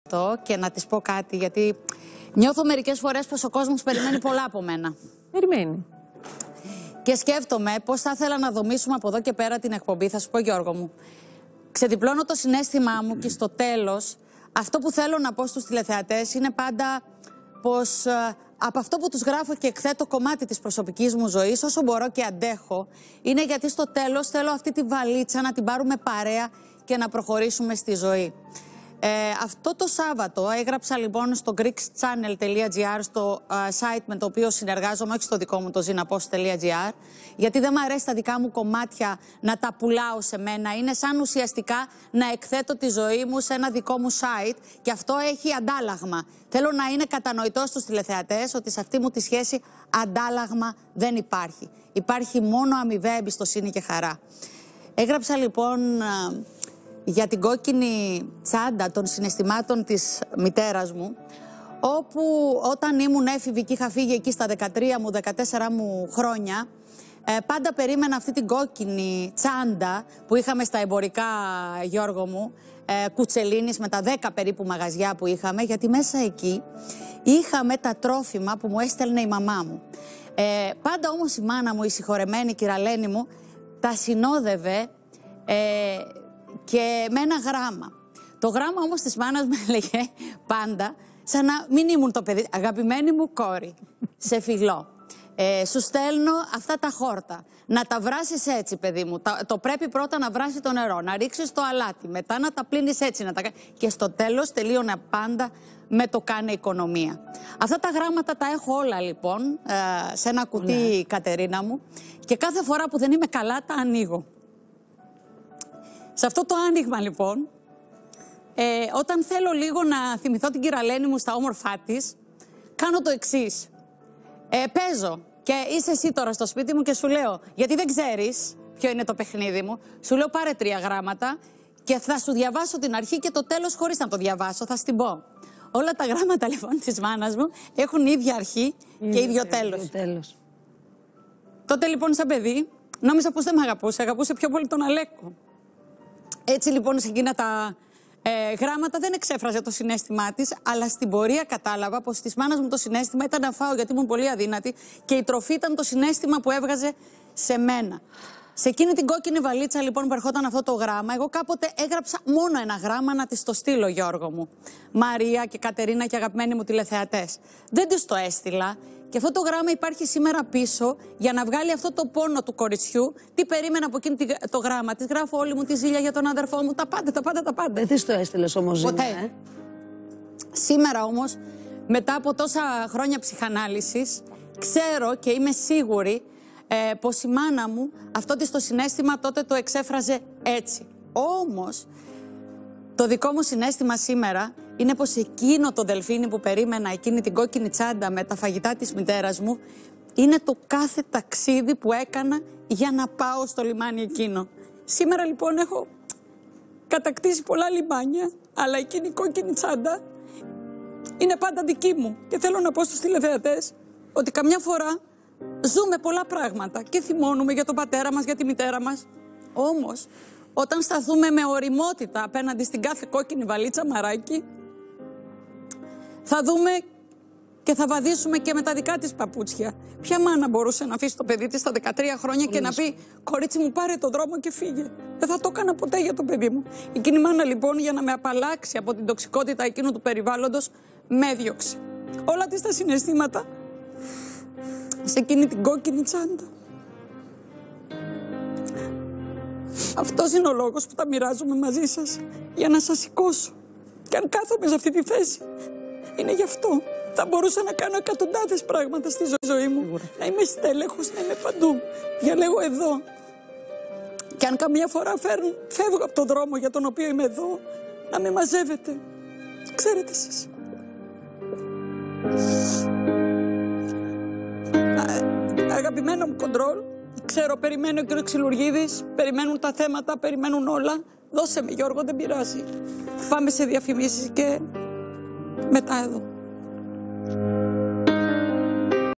Και να της πω κάτι, γιατί νιώθω μερικές φορές πως ο κόσμος περιμένει πολλά από μένα. Περιμένει. Και σκέφτομαι πώς θα ήθελα να δομήσουμε από εδώ και πέρα την εκπομπή. Θα σου πω, Γιώργο μου, ξεδιπλώνω το συναίσθημά μου και στο τέλος αυτό που θέλω να πω στους τηλεθεατές είναι πάντα πως από αυτό που τους γράφω και εκθέτω κομμάτι της προσωπικής μου ζωής, όσο μπορώ και αντέχω, είναι γιατί στο τέλος θέλω αυτή τη βαλίτσα να την πάρουμε παρέα και να προχωρήσουμε στη ζωή. Αυτό το Σάββατο έγραψα λοιπόν στο greekchannel.gr, στο site με το οποίο συνεργάζομαι, όχι στο δικό μου το zinapost.gr, γιατί δεν μου αρέσει τα δικά μου κομμάτια να τα πουλάω σε μένα. Είναι σαν ουσιαστικά να εκθέτω τη ζωή μου σε ένα δικό μου site και αυτό έχει αντάλλαγμα. Θέλω να είναι κατανοητό στους τηλεθεατές ότι σε αυτή μου τη σχέση αντάλλαγμα δεν υπάρχει. Υπάρχει μόνο αμοιβαία εμπιστοσύνη και χαρά. Έγραψα λοιπόν για την κόκκινη τσάντα των συναισθημάτων της μητέρας μου, όπου όταν ήμουν έφηβη και είχα φύγει εκεί στα 13 μου, 14 μου χρόνια, πάντα περίμενα αυτή την κόκκινη τσάντα που είχαμε στα εμπορικά, Γιώργο μου, Κουτσελίνης, με τα 10 περίπου μαγαζιά που είχαμε, γιατί μέσα εκεί είχαμε τα τρόφιμα που μου έστελνε η μαμά μου. Πάντα όμως η μάνα μου, η συγχωρεμένη κυραλένη μου, τα συνόδευε και με ένα γράμμα. Το γράμμα όμως της μάνας μου έλεγε πάντα, σαν να μην ήμουν το παιδί. Αγαπημένη μου κόρη, σε φιλώ. Σου στέλνω αυτά τα χόρτα. Να τα βράσεις έτσι, παιδί μου. Το πρέπει πρώτα να βράσει το νερό, να ρίξεις το αλάτι, μετά να τα πλύνεις έτσι. Και στο τέλος τελείωνε πάντα με το κάνε οικονομία. Αυτά τα γράμματα τα έχω όλα λοιπόν σε ένα κουτί, Κατερίνα μου, και κάθε φορά που δεν είμαι καλά τα ανοίγω. Σε αυτό το άνοιγμα λοιπόν, όταν θέλω λίγο να θυμηθώ την κυραλένη μου στα όμορφά της, κάνω το εξής. Παίζω και είσαι εσύ τώρα στο σπίτι μου και σου λέω, γιατί δεν ξέρεις ποιο είναι το παιχνίδι μου, σου λέω πάρε 3 γράμματα και θα σου διαβάσω την αρχή και το τέλος χωρίς να το διαβάσω, θα στην πω. Όλα τα γράμματα λοιπόν της μάνας μου έχουν ίδια αρχή και ίδιο τέλος. Τότε λοιπόν σαν παιδί νόμιζα πως δεν με αγαπούσε, αγαπούσε πιο πολύ τον Αλέκο. Έτσι λοιπόν σε εκείνα τα γράμματα δεν εξέφραζε το συναίσθημά της, αλλά στην πορεία κατάλαβα πως της μάνας μου το συναίσθημα ήταν να φάω γιατί ήμουν πολύ αδύνατη και η τροφή ήταν το συναίσθημα που έβγαζε σε μένα. Σε εκείνη την κόκκινη βαλίτσα λοιπόν που ερχόταν αυτό το γράμμα, εγώ κάποτε έγραψα μόνο ένα γράμμα να της το στείλω, Γιώργο μου. Μαρία και Κατερίνα και αγαπημένοι μου τηλεθεατές. Δεν της το έστειλα. Και αυτό το γράμμα υπάρχει σήμερα πίσω για να βγάλει αυτό το πόνο του κοριτσιού. Τι περίμενα από εκείνη το γράμμα. Της γράφω όλη μου τη ζήλια για τον αδερφό μου. Τα πάντα. Δεν της το έστειλες όμως, Ζήνα, Σήμερα όμως, μετά από τόσα χρόνια ψυχανάλυσης, ξέρω και είμαι σίγουρη πως η μάνα μου αυτό της το συναίσθημα τότε το εξέφραζε έτσι. Όμως, το δικό μου συναίσθημα σήμερα είναι πως εκείνο το δελφίνι που περίμενα, εκείνη την κόκκινη τσάντα με τα φαγητά της μητέρας μου, είναι το κάθε ταξίδι που έκανα για να πάω στο λιμάνι εκείνο. Σήμερα λοιπόν έχω κατακτήσει πολλά λιμάνια, αλλά εκείνη η κόκκινη τσάντα είναι πάντα δική μου. Και θέλω να πω στους τηλεθεατές ότι καμιά φορά ζούμε πολλά πράγματα και θυμώνουμε για τον πατέρα μας, για τη μητέρα μας. Όμως, όταν σταθούμε με ωριμότητα απέναντι στην κάθε κόκκινη βαλίτσα, μαράκι, θα δούμε και θα βαδίσουμε και με τα δικά της παπούτσια. Ποια μάνα μπορούσε να αφήσει το παιδί της στα 13 χρόνια και να πει «Κορίτσι μου, πάρε το δρόμο και φύγε». Δεν θα το έκανα ποτέ για το παιδί μου. Εκείνη η μάνα λοιπόν, για να με απαλλάξει από την τοξικότητα εκείνου του περιβάλλοντος, με έδιωξε. Όλα της τα συναισθήματα σε εκείνη την κόκκινη τσάντα. Αυτός είναι ο λόγος που τα μοιράζομαι μαζί σας, για να σας σηκώσω. Και αν κάθομαι σε αυτή τη θέση, είναι γι' αυτό. Θα μπορούσα να κάνω εκατοντάδες πράγματα στη ζωή μου. Να είμαι στέλεχος, να είμαι παντού. Διαλέγω εδώ. Και αν καμία φορά φεύγω από τον δρόμο για τον οποίο είμαι εδώ, να με μαζεύετε. Ξέρετε εσείς. Αγαπημένο μου κοντρόλ, ξέρω, περιμένει ο κ. Ξυλουργίδης, περιμένουν τα θέματα, περιμένουν όλα. Δώσε με, Γιώργο, δεν πειράζει. Πάμε σε διαφημίσεις και μετά εδώ.